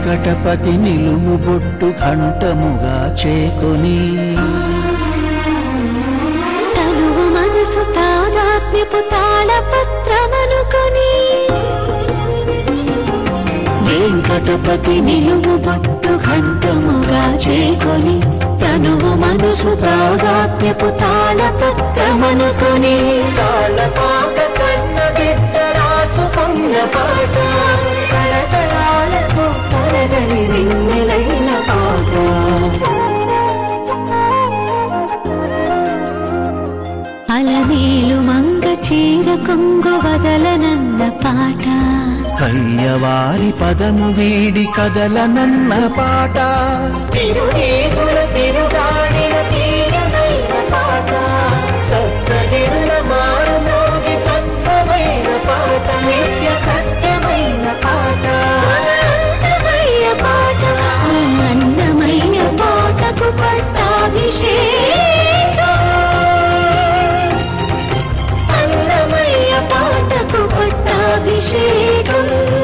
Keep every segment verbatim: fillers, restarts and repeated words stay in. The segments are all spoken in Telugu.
వెంకటపతి నిలువు బొట్టు కంఠముగా చేకొని తనువు మనసు తాదాత్మ్యపు తాళపత్రమనుకొని వెంకటపతి నిలువు బొట్టు కంఠముగా చేకొని తనువు మనసు తాదాత్మ్యపు తాళపత్రమనుకొని తాళపాక కన్న బిడ్డ రాసుకున్న పాట తరతరాలకు తరగని వెన్నెలైన పాట అలమేలు మంగ చీర కొంగు వదలనన్న పాట కయ్యవారి పదము వీడి కదలనన్న పాట తిరునీతుల తిరుగాడిన తీయనైన పాట సప్తగిరుల మారు మోగి సత్వమైన పాట నిత్య సత్యమైన పాట అన్నమయ్య పాట అన్నమయ్య పాటకు పట్టాభిషేకం అన్నమయ్య పాటకు పట్టాభిషేకం.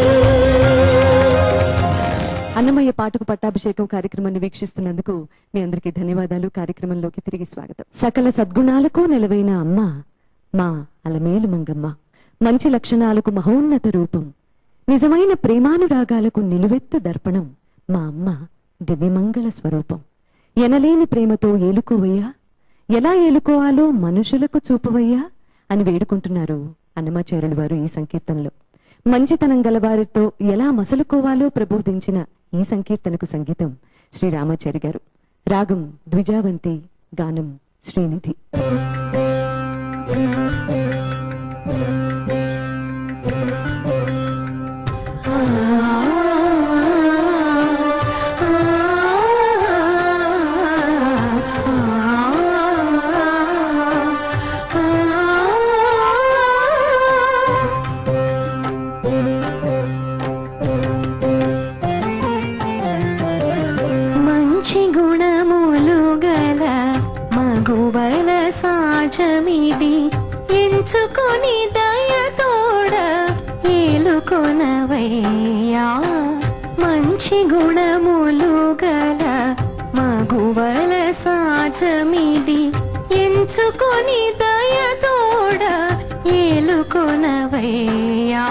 అన్నమయ్య పాటకు పట్టాభిషేకం కార్యక్రమాన్ని వీక్షిస్తున్నందుకు మీ అందరికీ ధన్యవాదాలు. కార్యక్రమంలోకి తిరిగి స్వాగతం. సకల సద్గుణాలకు నెలవైన అమ్మ మా అలమేలు మంగమ్మ, మంచి లక్షణాలకు మహోన్నత రూపం, నిజమైన ప్రేమానురాగాలకు నిలువెత్తు దర్పణం మా అమ్మ దివ్యమంగళ స్వరూపం. ఎనలేని ప్రేమతో ఏలుకోవయ్యా, ఎలా ఏలుకోవాలో మనుషులకు చూపవయ్యా అని వేడుకుంటున్నారు అన్నమాచార్యులు వారు ఈ సంకీర్తనలో. మంచితనం గలవారితో ఎలా మసలుకోవాలో ప్రబోధించిన ఈ సంకీర్తనకు సంగీతం శ్రీ రామాచారి గారు. రాగం ద్విజావంతి, గానం శ్రీనిధి. సాజమిది ఎంచుకొని దయతోడ ఏలుకొనవయ్యా, మంచి గుణములు గల మగువల సాజమిది ఎంచుకొని దయతోడ ఏలుకొనవయ్యా,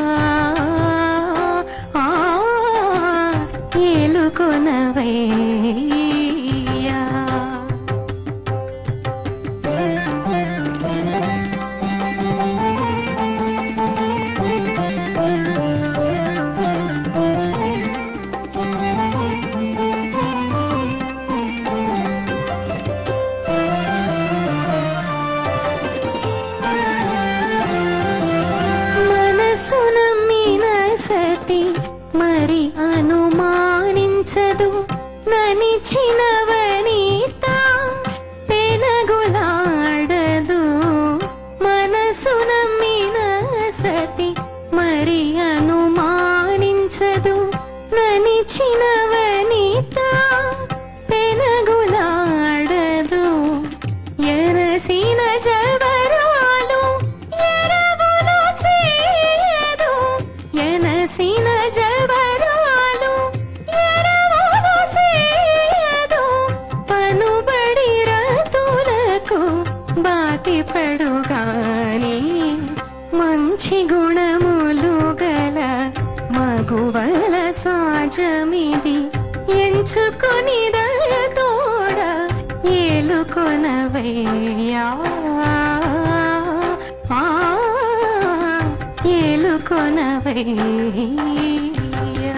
ఏలుకొనవయ్యా. మరి అనుమానించదు ననిచిన వనిత పెనగులాడదు, మనసు నమ్మిన సతి మరి అనుమానించదు ననిచిన వనిత పెనగులాడదు, ఎరసిన జవరాలు ఎరగులు సేయదు, ఎనసిన జవరాలు ఎరగులు సేయదు, పనుబడి రతులకు బాతి పడుగాని, మంచి గుణములు గల మగువల సాజమిది ఎంచుకొని దయతోడ ఏలుకొనవయ్యా, ఏలుకొనవయ్యా.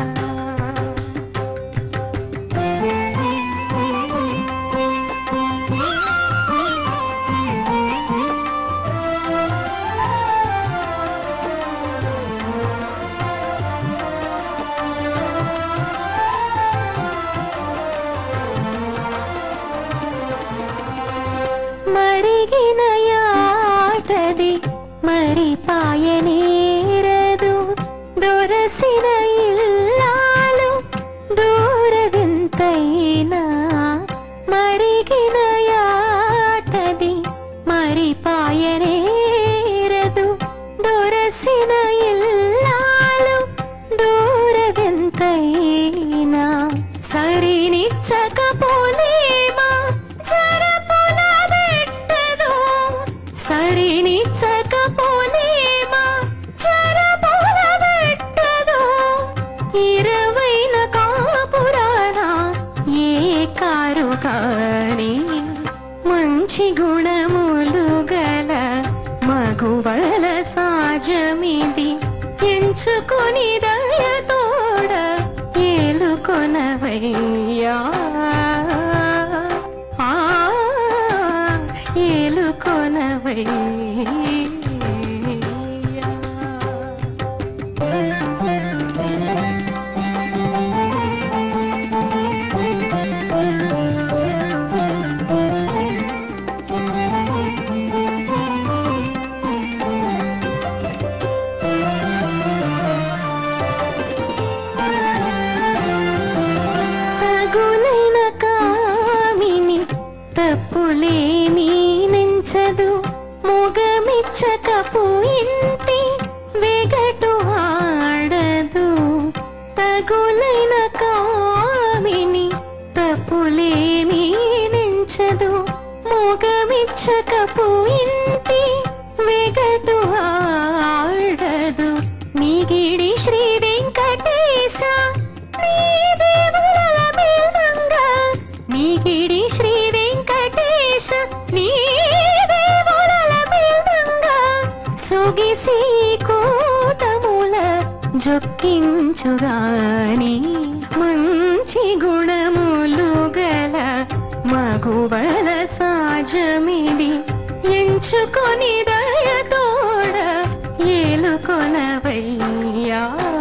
మరిగిన యాటది మరి పాయనేరదు, దొరసిన ఇల్లాలు దూరవింతైనా, మరిగిన యాటది మరి పాయనేరదు, దొరసిన ఇల్లాలు దూరవింతైనా. ఎంచుకొని దయతోడ ఏలుకొనవయ్యా ఆ ఏలుకొనవయ్యా. తప్పులేమీ నించదు మొగమిచ్చకపోయింటి వెగటు ఆడదు. తగులైన కామిని తప్పులేమీ నించదు మొగమిచ్చకపోయింటి వెగటు ఆడదు. నీగిడి శ్రీ వెంకటేశ నీ దేవుల మేల్మంగా నీగిడి శ్రీ వెంకటేశ నీ దేవుల మేల్మంగా సొగిసి కోటముల జొక్కించుగాని మంచి గుణములు గల మగువల సాజమిది ఎంచుకొని దయతోడ ఏలుకొనవయ్యా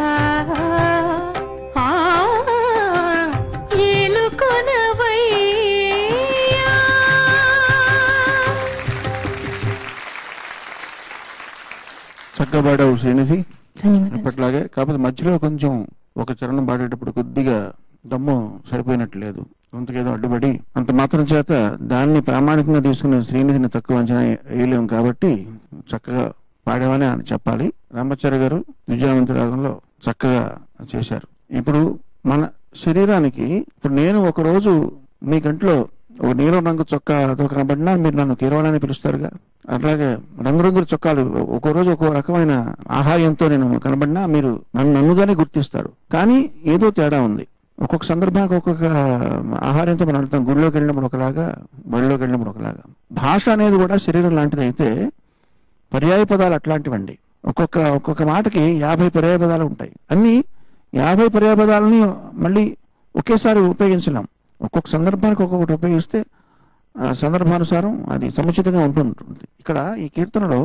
చక్కగా పాడావు శ్రీనిధి, అప్పట్లాగే. కాకపోతే మధ్యలో కొంచెం ఒక చరణం పాడేటప్పుడు కొద్దిగా దమ్ము సరిపోయినట్లేదు, కొంతకేదో అడ్డుపడి అంత మాత్రం చేత దాన్ని ప్రామాణికంగా తీసుకున్న శ్రీనిధిని తక్కువ అంచనా వేయలేము. కాబట్టి చక్కగా పాడేవని అని చెప్పాలి. రామాచార్య గారు విజయవంతి రాగంలో చక్కగా చేశారు. ఇప్పుడు మన శరీరానికి ఇప్పుడు నేను ఒక రోజు మీ కంట్లో ఒక నీలం రంగు చొక్కాతో కనబడినా మీరు నన్ను కీరవాలని పిలుస్తారుగా, అట్లాగే రంగురంగుల చొక్కాలు ఒక్కో రోజు ఒక్కో రకమైన ఆహార్యంతో నేను కనబడినా మీరు నన్ను నన్నుగానే గుర్తిస్తారు. కానీ ఏదో తేడా ఉంది. ఒక్కొక్క సందర్భానికి ఒక్కొక్క ఆహార్యంతో మనం వెళ్తాం. గుడిలోకి వెళ్ళినప్పుడు ఒకలాగా, బడిలోకి వెళ్ళినప్పుడు ఒకలాగా. భాష అనేది కూడా శరీరం లాంటిది అయితే పర్యాయ పదాలు అట్లాంటివండి. ఒక్కొక్క ఒక్కొక్క మాటకి యాభై పర్యాయ పదాలు ఉంటాయి. అన్ని యాభై పర్యాయ పదాలని మళ్ళీ ఒకేసారి ఉపయోగించలేం. ఒక్కొక్క సందర్భానికి ఒక్కొక్కటి ఉపయోగిస్తే సందర్భానుసారం అది సముచితంగా ఉంటుంటుంది. ఇక్కడ ఈ కీర్తనలో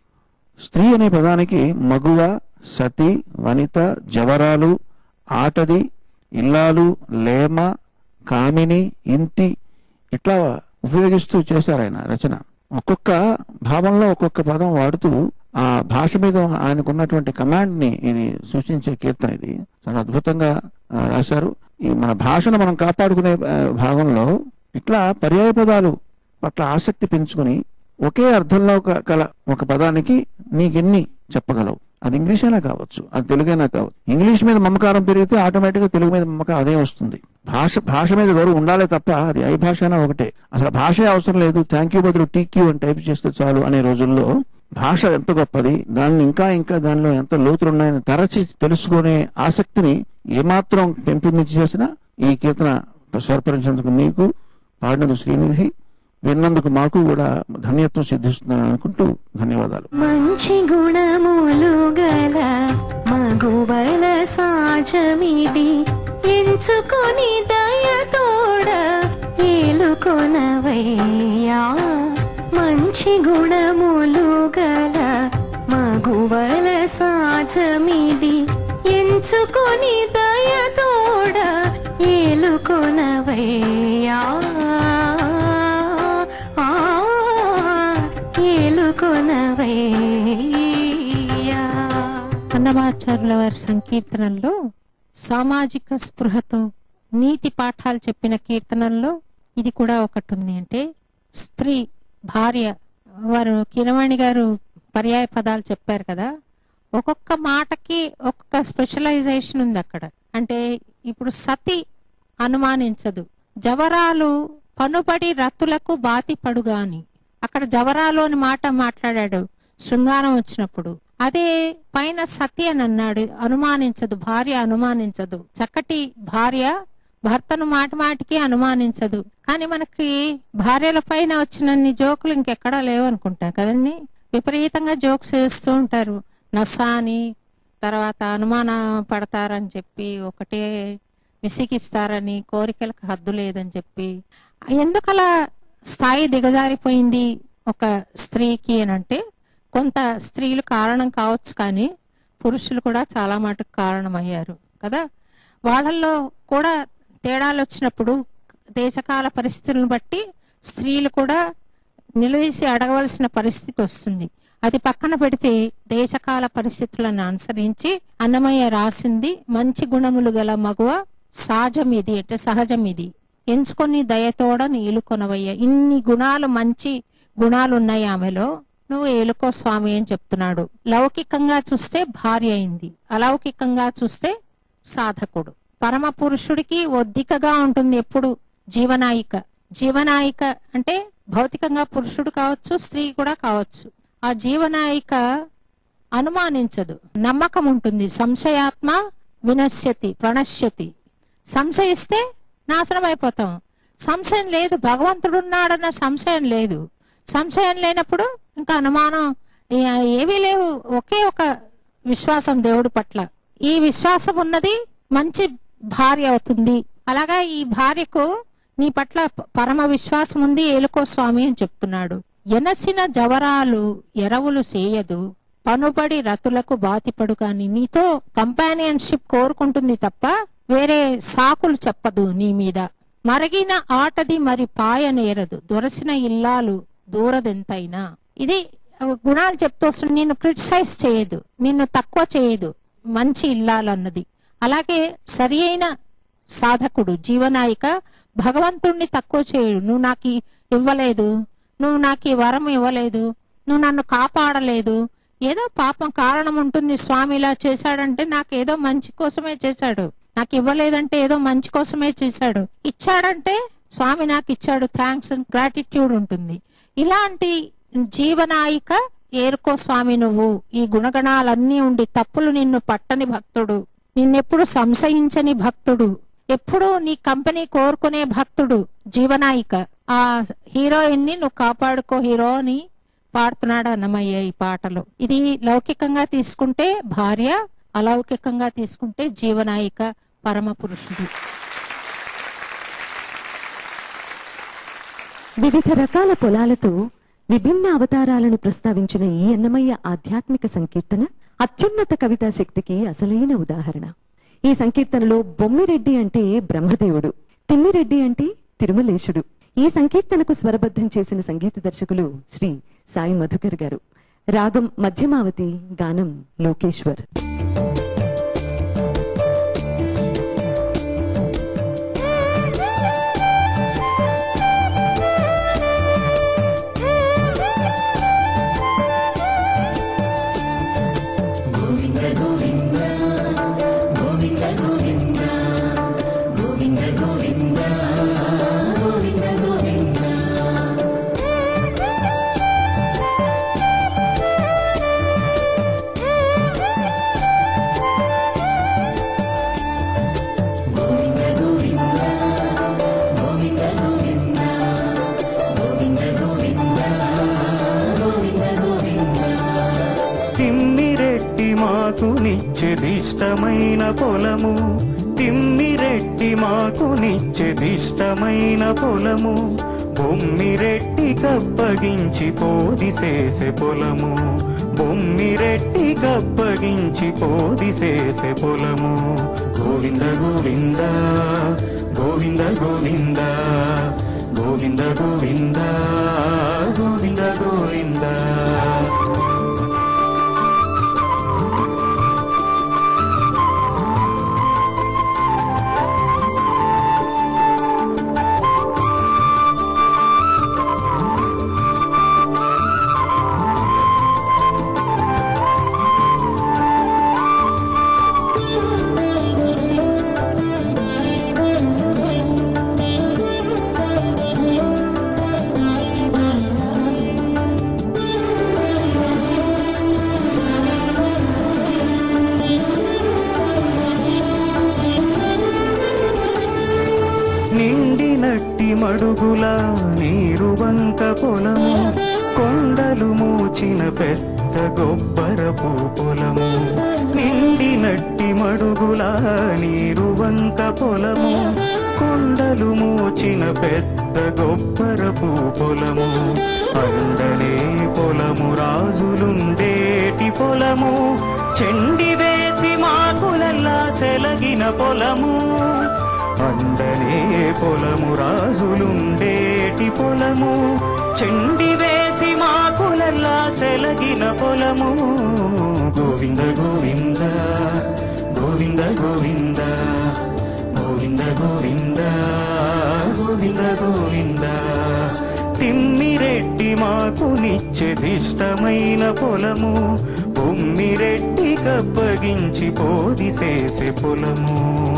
స్త్రీ అనే పదానికి మగువ, సతి, వనిత, జవరాలు, ఆటది, ఇల్లాలు, లేమ, కామిని, ఇంతి ఇట్లా ఉపయోగిస్తూ చేశారు ఆయన రచన. ఒక్కొక్క భావంలో ఒక్కొక్క పదం వాడుతూ ఆ భాష మీద ఆయనకున్నటువంటి కమాండ్ ని ఇది సూచించే కీర్తన. ఇది చాలా అద్భుతంగా రాశారు. ఈ మన భాషను మనం కాపాడుకునే భాగంలో ఇట్లా పర్యాయ పదాలు పట్ల ఆసక్తి పెంచుకుని ఒకే అర్థంలో గల ఒక పదానికి నీకెన్ని చెప్పగలవు. అది ఇంగ్లీష్ అయినా కావచ్చు, అది తెలుగైనా కావచ్చు. ఇంగ్లీష్ మీద మమకారం పెరిగితే ఆటోమేటిక్ గా తెలుగు మీద మమకారం అదే వస్తుంది. భాష భాష మీద గౌరవం ఉండాలి తప్ప అది ఏ భాష అయినా ఒకటే. అసలు భాషే అవసరం లేదు, థ్యాంక్ యూ బదులు టీక్యూ అని టైప్ చేస్తే చాలు అనే రోజుల్లో భాష ఎంత గొప్పది, దాన్ని ఇంకా ఇంకా దానిలో ఎంత లోతులున్నాయని తరచి తెలుసుకునే ఆసక్తిని ఏమాత్రం పెంపొందించి చేసినా ఈ కీర్తన స్వరపరించేందుకు మీకు, పాడినందుకు శ్రీనిధి, విన్నందుకు మాకు కూడా ధన్యత్వం సిద్ధిస్తుందని అనుకుంటూ ధన్యవాదాలు. మంచి గుణములు గల మగువల సాజమిది ఎంచుకొని దయతోడ ఏలుకొనవయ్యా. మంచి గుణములు గల మగువల సాజమిది ఎంచుకొని దయతోడ ఏలుకొనవయ్యా. అన్నమాచార్యుల వారి సంకీర్తనల్లో సామాజిక స్పృహతో నీతి పాఠాలు చెప్పిన కీర్తనల్లో ఇది కూడా ఒకటి ఉంది. అంటే స్త్రీ, భార్య, వారు కిరవాణి గారు పర్యాయ పదాలు చెప్పారు కదా, ఒక్కొక్క మాటకి ఒక్కొక్క స్పెషలైజేషన్ ఉంది అక్కడ. అంటే ఇప్పుడు సతి అనుమానించదు, జవరాలు పనుపడి రతులకు బాతి పడుగాని, అక్కడ జవరాలు అని మాట మాట్లాడాడు శృంగారం వచ్చినప్పుడు. అదే పైన సతి అని అన్నాడు, అనుమానించదు, భార్య అనుమానించదు. చక్కటి భార్య భర్తను మాట మాటికి అనుమానించదు. కానీ మనకి భార్యల పైన వచ్చినన్ని జోకులు ఇంకెక్కడా లేవు అనుకుంటా కదండి. విపరీతంగా జోక్స్ వేస్తూ ఉంటారు. నస అని, తర్వాత అనుమాన పడతారని చెప్పి, ఒకటే విసిగిస్తారని, కోరికలకు హద్దు లేదని చెప్పి, ఎందుకలా స్థాయి దిగజారిపోయింది ఒక స్త్రీకి అని అంటే, కొంత స్త్రీలు కారణం కావచ్చు, కానీ పురుషులు కూడా చాలా మటుకు కారణమయ్యారు కదా. వాళ్ళల్లో కూడా తేడాలు వచ్చినప్పుడు దేశకాల పరిస్థితులను బట్టి స్త్రీలు కూడా నిలదీసి అడగవలసిన పరిస్థితి వస్తుంది. అది పక్కన పెడితే దేశకాల పరిస్థితులను అనుసరించి అన్నమయ్య రాసింది మంచి గుణములు గల మగువ సహజం ఇది అంటే సహజం ఇది ఎంచుకొని దయతోడ ఏలుకొనవయ్య. ఇన్ని గుణాలు, మంచి గుణాలు ఉన్నాయి ఆమెలో, నువ్వు ఏలుకో స్వామి అని చెప్తున్నాడు. లౌకికంగా చూస్తే భార్య అయింది, అలౌకికంగా చూస్తే సాధకుడు. పరమ పురుషుడికి ఒద్దికగా ఉంటుంది ఎప్పుడు జీవనాయిక. జీవనాయిక అంటే భౌతికంగా పురుషుడు కావచ్చు, స్త్రీ కూడా కావచ్చు. ఆ జీవనాయిక అనుమానించదు, నమ్మకం ఉంటుంది. సంశయాత్మ వినశ్యతి ప్రణశ్యతి. సంశయిస్తే నాశనం అయిపోతాం. సంశయం లేదు, భగవంతుడు ఉన్నాడన్న సంశయం లేదు. సంశయం లేనప్పుడు ఇంకా అనుమానం ఏవీ లేవు. ఒకే ఒక విశ్వాసం దేవుడి పట్ల. ఈ విశ్వాసం ఉన్నది మంచి భార్య అవుతుంది. అలాగా ఈ భార్యకు నీ పట్ల పరమ విశ్వాసం ఉంది, ఏలుకో స్వామి అని చెప్తున్నాడు. ఎనసిన జవరాలు ఎరవులు చేయదు, పనుబడి రతులకు బాతిపడు. కాని నీతో కంపానియన్షిప్ కోరుకుంటుంది తప్ప వేరే సాకులు చెప్పదు నీ మీద. మరగిన ఆటది మరి పాయ నేరదు, దొరసిన ఇల్లాలు దూరదెంతైనా. ఇది గుణాలు చెప్తూ వస్తుంది. నిన్ను క్రిటిసైజ్ చేయదు, నిన్ను తక్కువ చేయదు, మంచి ఇల్లాలు అన్నది. అలాగే సరి అయిన సాధకుడు జీవనాయిక భగవంతుణ్ణి తక్కువ చేయడు. నువ్వు నాకు ఇవ్వలేదు, నువ్వు నాకు ఈ వరం ఇవ్వలేదు, నువ్వు నన్ను కాపాడలేదు, ఏదో పాపం కారణం ఉంటుంది. స్వామి ఇలా చేశాడంటే నాకు ఏదో మంచి కోసమే చేశాడు, నాకు ఇవ్వలేదంటే ఏదో మంచి కోసమే చేశాడు, ఇచ్చాడంటే స్వామి నాకు ఇచ్చాడు, థ్యాంక్స్ అండ్ గ్రాటిట్యూడ్ ఉంటుంది. ఇలాంటి జీవనాయిక ఏరుకో స్వామి నువ్వు. ఈ గుణగణాలన్నీ ఉండి తప్పులు నిన్ను పట్టని భక్తుడు, నిన్నెప్పుడు సంశయించని భక్తుడు, ఎప్పుడు నీ కంపెనీ కోరుకునే భక్తుడు జీవనాయిక. ఆ హీరోయిన్ ని నువ్వు కాపాడుకో హీరో అని పాడుతున్నాడు అన్నమయ్య ఈ పాటలో. ఇది లౌకికంగా తీసుకుంటే భార్య, అలౌకికంగా తీసుకుంటే జీవనాయిక పరమ పురుషుడు. వివిధ రకాల పొలాలతో విభిన్న అవతారాలను ప్రస్తావించిన ఈ అన్నమయ్య ఆధ్యాత్మిక సంకీర్తన అత్యున్నత కవితా శక్తికి అసలైన ఉదాహరణ. ఈ సంకీర్తనలో బొమ్మిరెడ్డి అంటే బ్రహ్మదేవుడు, తిమ్మిరెడ్డి అంటే తిరుమలేశుడు. ఈ సంకీర్తనకు స్వరబద్ధం చేసిన సంగీత దర్శకులు శ్రీ సాయి మధుకర్ గారు. రాగం మధ్యమావతి, గానం లోకేశ్వర్. నిత్యదిష్టమైన పొలము, తిమ్మిరెడ్డి మాకు నిత్యదిష్టమైన పొలము, బొమ్మిరెడ్డి కప్పగించి పోదిసేసే పొలము, బొమ్మిరెడ్డి కప్పగించి పోదిసేసే పొలము. గోవింద గోవింద గోవింద గోవింద గోవింద గోవింద గోవింద గోవింద. నిండినట్టి మడుగుల నీరు వంక పొలము, కొండలు మూచిన పెద్ద గొబ్బరపు పొలము, నిండినట్టి మడుగుల నీరు వంక పొలము కొండలు మోచిన పెద్ద గొప్పరపు పొలము అండనే పొలము రాజులుండేటి పొలము చెండి వేసి మాకులల్లా సెలగిన పొలము అండనే పొలము రాజులుండేటి పొలము చెండి వేసి మాకులల్లా సెలగిన పొలము గోవింద గోవింద గోవింద గోవింద గోవింద గోవింద గోవింద గోవింద తిమ్మిరెడ్డి మాకు నిత్యదిష్టమైన పొలము బొమ్మిరెడ్డి కప్పగించి పోది చేసే పొలము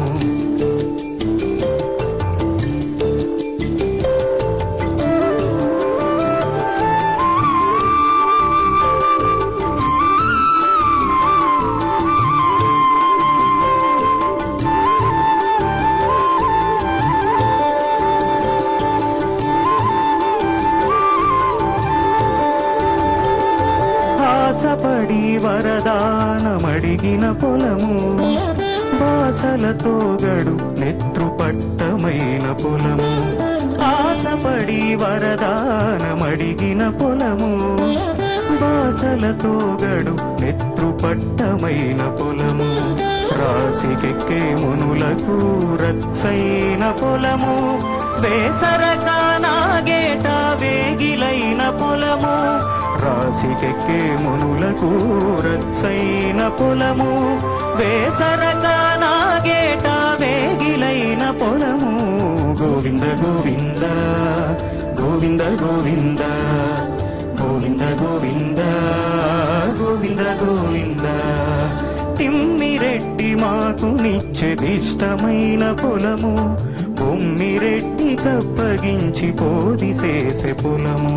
ఆశపడి వరదానమడిగిన పొలము బాసలతో గడు నెత్రుపట్టమైన పొలము ఆశపడి వరదానమడిగిన పొలము బాసలతో గడు నెత్రుపట్టమైన పొలము రాశికెక్కే మునులకు రచ్చైన పొలము వేసరక నాగేట వేగిలైన పొలము రాశికెక్కే మునులకు రచ్చైన పొలము వేసరక నాగేట వేగిలైన పొలము గోవింద గోవింద గోవింద గోవింద గోవింద గోవింద గోవింద గోవింద తిమ్మిరెడ్డి మాకు నిత్యదిష్టమైన పొలము బొమ్మిరెడ్డి కప్పగించి పోది చేసే పొలము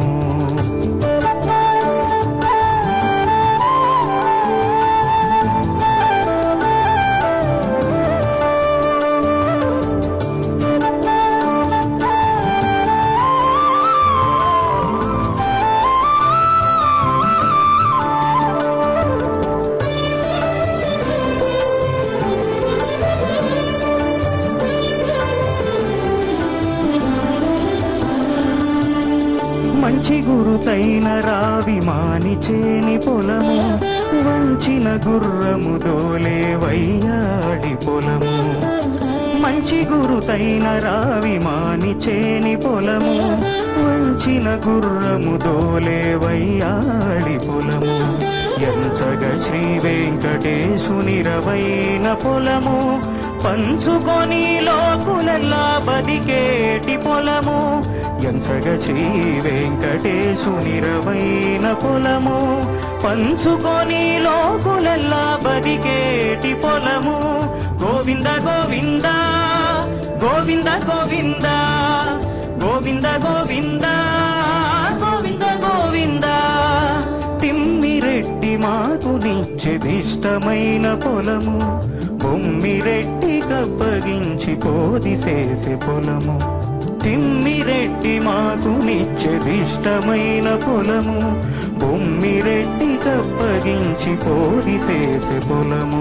మంచి గురుతైన రావి మానిచేని పొలము వంచిన గుర్రము దోలే వయ్యాడి పొలము మంచి గురుతైన రావి మానిచేని పొలము వంచిన గుర్రము దోలే వయ్యాడి పొలము ఎంచగ శ్రీ వెంకటేశునిరవైన పొలము పంచుకొని లోకులెల్లా బదికేటి పొలము ఎంచగ శ్రీ వెంకటేశునిరవైన పొలము పంచుకొని లోకులెల్లా బదికేటి పొలము గోవింద గోవింద గోవింద గోవింద గోవింద గోవింద గోవింద గోవింద తిమ్మిరెడ్డి మాకు నిత్యదిష్టమైన పొలము బొమ్మిరెడ్డి కప్పగించి పోది చేసే పొలము తిమ్మిరెడ్డి మాకు నిత్యదిష్టమైన పొలము బొమ్మిరెడ్డి కప్పగించి పోది చేసే పొలము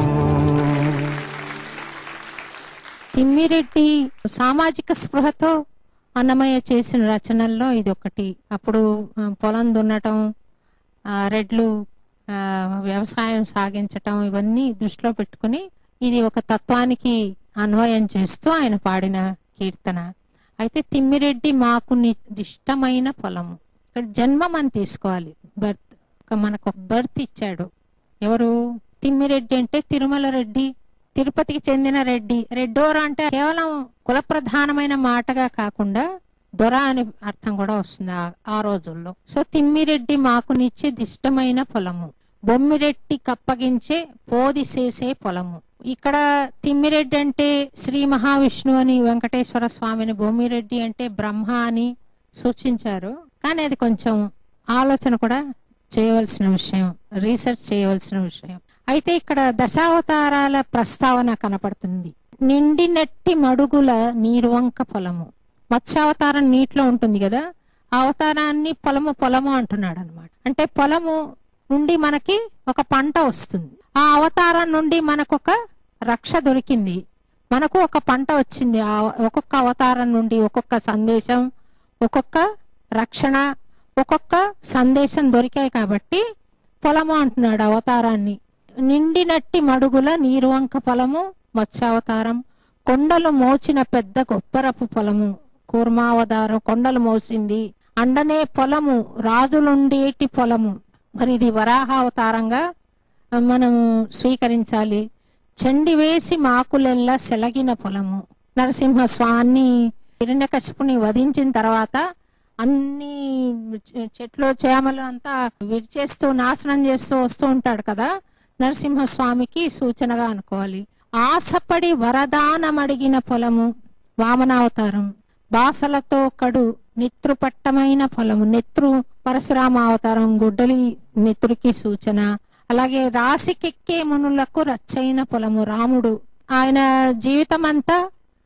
తిమ్మిరెడ్డి సామాజిక స్పృహతో అన్నమయ్య చేసిన రచనల్లో ఇది ఒకటి. అప్పుడు పొలం దున్నటం, రెడ్లు వ్యవసాయం సాగించటం ఇవన్నీ దృష్టిలో పెట్టుకుని ఇది ఒక తత్వానికి అన్వయం చేస్తూ ఆయన పాడిన కీర్తన. అయితే తిమ్మిరెడ్డి మాకు ఇష్టమైన పొలము, ఇక్కడ జన్మం అని తీసుకోవాలి. బర్త్, మనకు ఒక బర్త్ ఇచ్చాడు. ఎవరు? తిమ్మిరెడ్డి అంటే తిరుమల రెడ్డి, తిరుపతికి చెందిన రెడ్డి. రెడ్డోర అంటే కేవలం కుల ప్రధానమైన మాటగా కాకుండా దొర అనే అర్థం కూడా వస్తుంది ఆ రోజుల్లో. సో తిమ్మిరెడ్డి మాకు నిచ్చే ఇష్టమైన పొలము, బొమ్మిరెడ్డి కప్పగించే పోది చేసే పొలము. ఇక్కడ తిమ్మిరెడ్డి అంటే శ్రీ మహావిష్ణువు అని, వెంకటేశ్వర స్వామిని, బొమ్మిరెడ్డి అంటే బ్రహ్మ అని సూచించారు. కానీ అది కొంచెం ఆలోచన కూడా చేయవలసిన విషయం, రీసెర్చ్ చేయవలసిన విషయం. అయితే ఇక్కడ దశావతారాల ప్రస్తావన కనపడుతుంది. నిండినట్టి మడుగుల నీరువంక పొలము. మత్స్యావతారం నీటిలో ఉంటుంది కదా, ఆ అవతారాన్ని పొలము పొలము అంటున్నాడు అనమాట. అంటే పొలము నుండి మనకి ఒక పంట వస్తుంది. ఆ అవతారం నుండి మనకొక రక్ష దొరికింది, మనకు ఒక పంట వచ్చింది. ఆ ఒక్కొక్క అవతారం నుండి ఒక్కొక్క సందేశం, ఒక్కొక్క రక్షణ, ఒక్కొక్క సందేశం దొరికాయి కాబట్టి పొలము అంటున్నాడు అవతారాన్ని. నిండినట్టి మడుగుల నీరువంక పొలము మత్స్యావతారం, కొండలు మోచిన పెద్ద గొప్పరపు పొలము కూర్మావతారం, కొండలు మోసింది. అండనే పొలము రాజులుండేటి పొలము. మరి ఇది వరాహ అవతారంగా మనం స్వీకరించాలి. చండి వేసి మాకులెల్లా సెలగిన పొలము. నరసింహస్వామిని హిరణ్యకశిపుని వధించిన తర్వాత అన్ని చెట్లు చేమలు అంతా విరిచేస్తూ నాశనం చేస్తూ వస్తూ ఉంటాడు కదా, నరసింహస్వామికి సూచనగా అనుకోవాలి. ఆశపడి వరదానమడిగిన పొలము వామనావతారం. బాసలతో కడు నిత్రుపట్టమైన పొలము నెత్రు పరశురామ అవతారం, గుడ్డలి నెత్రుకి సూచన. అలాగే రాశికెక్కే మునులకు రచ్చైన పొలము రాముడు. ఆయన జీవితం అంతా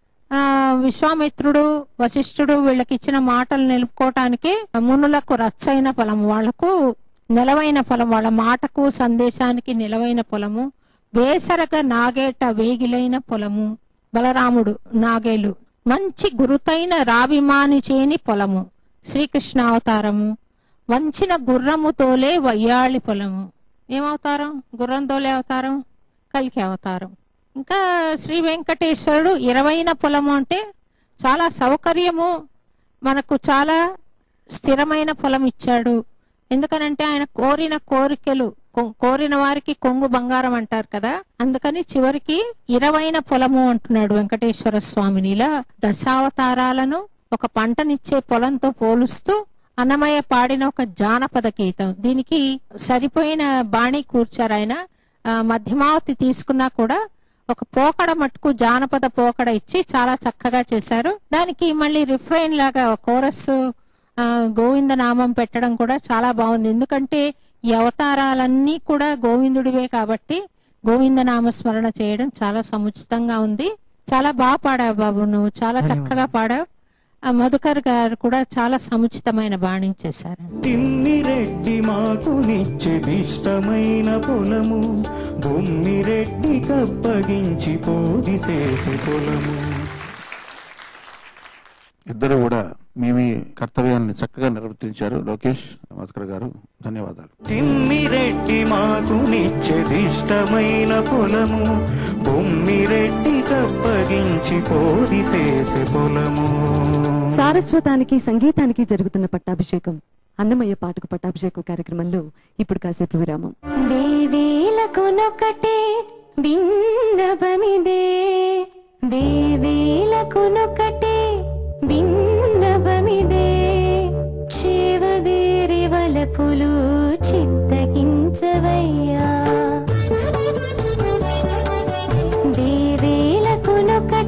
ఆ విశ్వామిత్రుడు వశిష్ఠుడు వీళ్ళకి ఇచ్చిన మాటలు నిలుపుకోవటానికి మునులకు రచ్చైన పొలము, వాళ్లకు నిలవైన పొలం, వాళ్ళ మాటకు సందేశానికి నిలవైన పొలము. వేసరగ నాగేట వేగిలైన పొలము బలరాముడు నాగేలు. మంచి గురుతైన రావిమాని చేని పొలము శ్రీకృష్ణ అవతారము. వంచిన గుర్రము తోలే వయ్యాళి పొలము. ఏమవతారం? గుర్రం తోలే అవతారం, కల్కి అవతారం. ఇంకా శ్రీ వెంకటేశ్వరుడు ఇరవైన పొలము అంటే చాలా సౌకర్యము, మనకు చాలా స్థిరమైన పొలం ఇచ్చాడు. ఎందుకనంటే ఆయన కోరిన కోరికలు, కోరిన వారికి కొంగు బంగారం అంటారు కదా, అందుకని చివరికి ఇరవైన పొలము అంటున్నాడు వెంకటేశ్వర స్వామిని. ఇలా దశావతారాలను ఒక పంటనిచ్చే పొలంతో పోలుస్తూ అన్నమయ్య పాడిన ఒక జానపద గీతం. దీనికి సరిపోయిన బాణి కూర్చారు ఆయన. మధ్యమావతి తీసుకున్నా కూడా ఒక పోకడ మట్టుకు జానపద పోకడ ఇచ్చి చాలా చక్కగా చేశారు. దానికి మళ్ళీ రిఫ్రైన్ లాగా కోరస్ గోవింద నామం పెట్టడం కూడా చాలా బాగుంది. ఎందుకంటే ఈ అవతారాలన్నీ కూడా గోవిందుడివే కాబట్టి గోవింద నామస్మరణ చేయడం చాలా సముచితంగా ఉంది. చాలా బాగా పాడావు బాబు, నువ్వు చాలా చక్కగా పాడావు. మధుకర్ గారు కూడా చాలా సముచితమైన బాణి చేశారు. తిమ్మిరెడ్డి మాకు నిశ్చిదిష్టమైన పొలము, బొమ్మిరెడ్డి కప్పగించి పోదిసేసి పొలము. ఇద్దరు కూడా మీ మీ కర్తవ్యాన్ని చక్కగా నిర్వర్తించారు. లోకేష్, మధుకర్ గారు, ధన్యవాదాలు. తిమ్మిరెడ్డి మాకు నిశ్చిదిష్టమైన పొలము, బొమ్మిరెడ్డి కప్పగించి పోదిసేసి పొలము. సారస్వతానికి సంగీతానికి జరుగుతున్న పట్టాభిషేకం అన్నమయ్య పాటకు పట్టాభిషేకం కార్యక్రమంలో ఇప్పుడు కాసేపు విరామం. వేవేలకునొకటే భిన్నభమిదే, వేవేలకునొకటే భిన్నభమిదే, చేవదేరి వలపులు చిత్తగించవయ్యా. వేవేలకునొక